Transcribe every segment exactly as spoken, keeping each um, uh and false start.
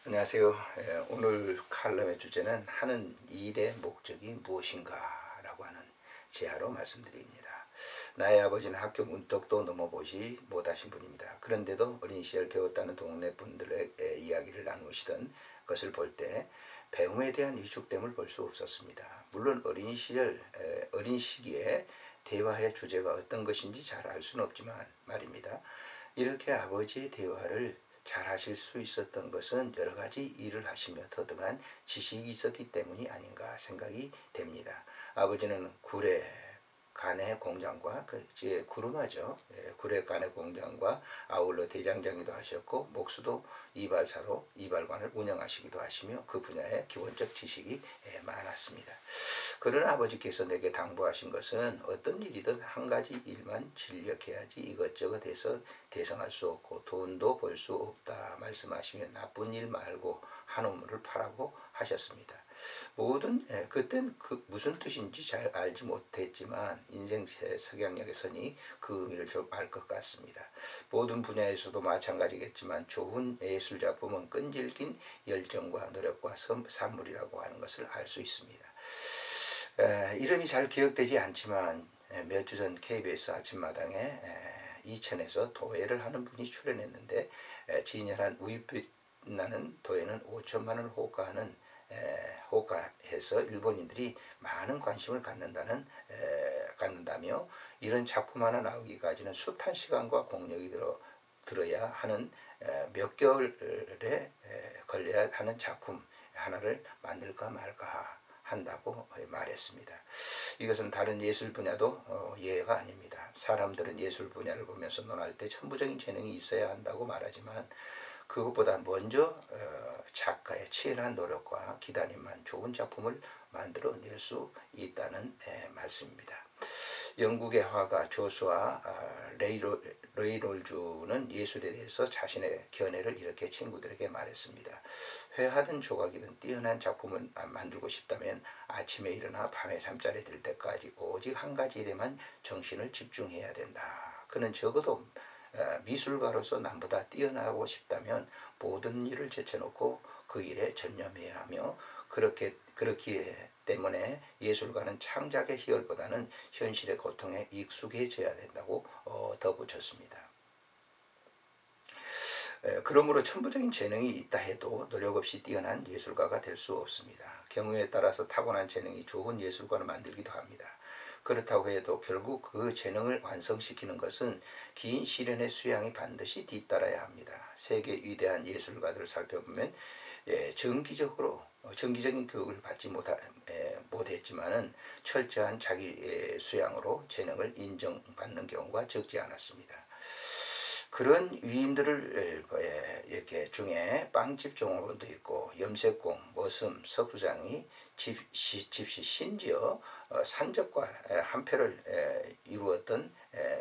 안녕하세요. 예, 오늘 칼럼의 주제는 하는 일의 목적이 무엇인가 라고 하는 제하로 말씀드립니다. 나의 아버지는 학교 문턱도 넘어보지 못하신 분입니다. 그런데도 어린 시절 배웠다는 동네 분들의 이야기를 나누시던 것을 볼 때 배움에 대한 위축됨을 볼 수 없었습니다. 물론 어린 시절, 어린 시기에 대화의 주제가 어떤 것인지 잘 알 수는 없지만 말입니다. 이렇게 아버지의 대화를 잘 하실 수 있었던 것은 여러 가지 일을 하시며 더듬한 지식이 있었기 때문이 아닌가 생각이 됩니다. 아버지는 구례 간의 공장과 그 이제 구름하죠. 예, 구례 간의 공장과 아울러 대장장이도 하셨고 목수도 이발사로 이발관을 운영하시기도 하시며 그 분야의 기본적 지식이 예, 많았습니다. 그러나 아버지께서 내게 당부하신 것은 어떤 일이든 한 가지 일만 진력해야지 이것저것 해서 대성할 수 없고 돈도 벌 수 없다 말씀하시며 나쁜 일 말고 한 우물을 파라고 하셨습니다. 모든 예, 그땐 그 무슨 뜻인지 잘 알지 못했지만 인생 석양역에 서니 그 의미를 좀 알 것 같습니다. 모든 분야에서도 마찬가지겠지만 좋은 예술작품은 끈질긴 열정과 노력과 산물이라고 하는 것을 알 수 있습니다. 에, 이름이 잘 기억되지 않지만 몇 주 전 케이비에스 아침마당에 에, 이천에서 도예를 하는 분이 출연했는데 에, 진열한 우윳빛 나는 도예는 오천만 원을 호가하는 에, 호가해서 일본인들이 많은 관심을 갖는다는 에, 갖는다며 이런 작품 하나 나오기까지는 숱한 시간과 공력이 들어 들어야 하는 에, 몇 개월에 에, 걸려야 하는 작품 하나를 만들까 말까 한다고 말했습니다. 이것은 다른 예술 분야도 어, 예외가 아닙니다. 사람들은 예술 분야를 보면서 논할 때 천부적인 재능이 있어야 한다고 말하지만 그것보다 먼저 어, 작가의 치열한 노력과 기다림만 좋은 작품을 만들어낼 수 있다는 에, 말씀입니다. 영국의 화가 조수아 아, 레이로, 레이놀주는 예술에 대해서 자신의 견해를 이렇게 친구들에게 말했습니다. 회하든 조각이든 뛰어난 작품을 만들고 싶다면 아침에 일어나 밤에 잠자리 들 때까지 오직 한 가지 일에만 정신을 집중해야 된다. 그는 적어도 미술가로서 남보다 뛰어나고 싶다면 모든 일을 제쳐놓고 그 일에 전념해야 하며 그렇게 그렇기 때문에 예술가는 창작의 희열보다는 현실의 고통에 익숙해져야 된다고 어, 덧붙였습니다. 에, 그러므로 천부적인 재능이 있다 해도 노력 없이 뛰어난 예술가가 될 수 없습니다. 경우에 따라서 타고난 재능이 좋은 예술가를 만들기도 합니다. 그렇다고 해도 결국 그 재능을 완성시키는 것은 긴 시련의 수양이 반드시 뒤따라야 합니다. 세계 위대한 예술가들을 살펴보면 예, 정기적으로 정기적인 교육을 받지 못하, 에, 못했지만은 철저한 자기 수양으로 재능을 인정받는 경우가 적지 않았습니다. 그런 위인들을 이렇게 중에 빵집 종업원도 있고 염색공, 머슴, 석주장이 집시, 집시 심지어 산적과 한 패를 이루었던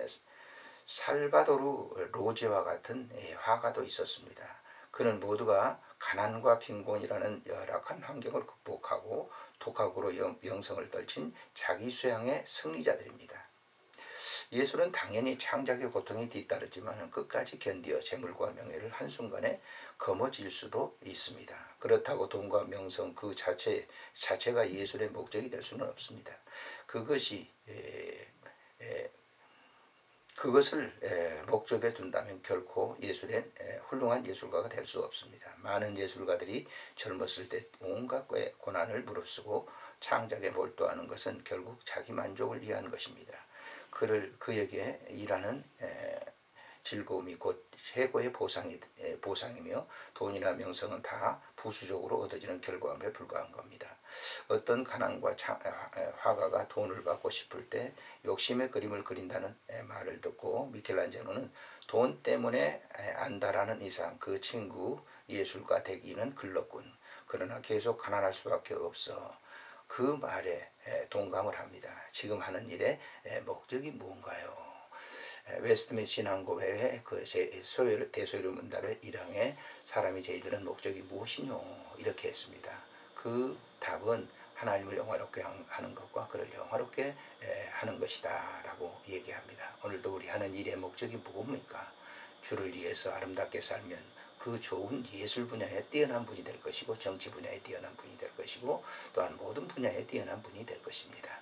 살바도르 로제와 같은 화가도 있었습니다. 그는 모두가 가난과 빈곤이라는 열악한 환경을 극복하고 독학으로 명성을 떨친 자기 수양의 승리자들입니다. 예술은 당연히 창작의 고통이 뒤따르지만 끝까지 견디어 재물과 명예를 한순간에 거머쥘 수도 있습니다. 그렇다고 돈과 명성 그 자체, 자체가 예술의 목적이 될 수는 없습니다. 그것이 에, 에, 그것을 에, 목적에 둔다면 결코 예술엔 에, 훌륭한 예술가가 될 수 없습니다. 많은 예술가들이 젊었을 때 온갖 고난을 무릅쓰고 창작에 몰두하는 것은 결국 자기 만족을 위한 것입니다. 그를 그에게 일하는 에, 즐거움이 곧 최고의 보상이, 에, 보상이며 돈이나 명성은 다 부수적으로 얻어지는 결과물에 불과한 겁니다. 어떤 가난과 차, 에, 화가가 돈을 받고 싶을 때 욕심의 그림을 그린다는 에, 말을 듣고 미켈란젤로는 돈 때문에 에, 안다라는 이상 그 친구 예술가 되기는 글렀군. 그러나 계속 가난할 수밖에 없어. 그 말에 동감을 합니다. 지금 하는 일의 목적이 무언가요? 웨스트민스터 신앙고백의 그 소요를, 대소요를 문답의 일 항에 사람이 제일드는 목적이 무엇이뇨? 이렇게 했습니다. 그 답은 하나님을 영화롭게 하는 것과 그를 영화롭게 하는 것이다 라고 얘기합니다. 오늘도 우리 하는 일의 목적이 무엇입니까? 주를 위해서 아름답게 살면 그 좋은 예술 분야에 뛰어난 분이 될 것이고 정치 분야에 뛰어난 분이 될 것이고 또한 모든 분야에 뛰어난 분이 될 것입니다.